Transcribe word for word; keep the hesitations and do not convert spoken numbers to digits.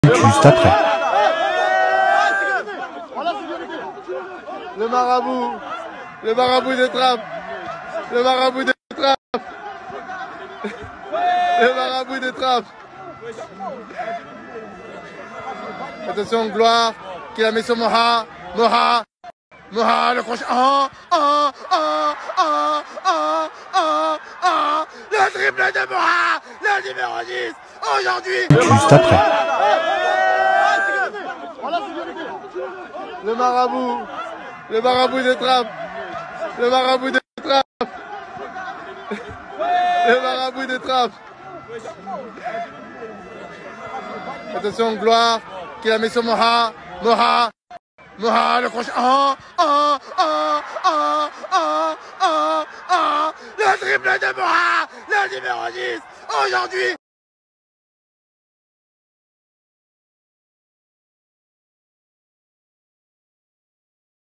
Juste après. Le marabout, le marabout des trappes, le marabout des trappes, le marabout des trappes. Attention, Gloire, qui la met sur Moha, Moha, Moha, le crochet, ah, ah, ah, ah, ah, ah, ah, le triple de Moha, le numéro dix, aujourd'hui. Juste après. Le marabout, le marabout des trappes, le marabout des trappes, le marabout des trappes. Attention, Gloire, qui la met sur Moha, Moha, Moha, le crochet, ah, ah, ah, ah, ah, ah, ah, le triple de Moha, le numéro dix, aujourd'hui.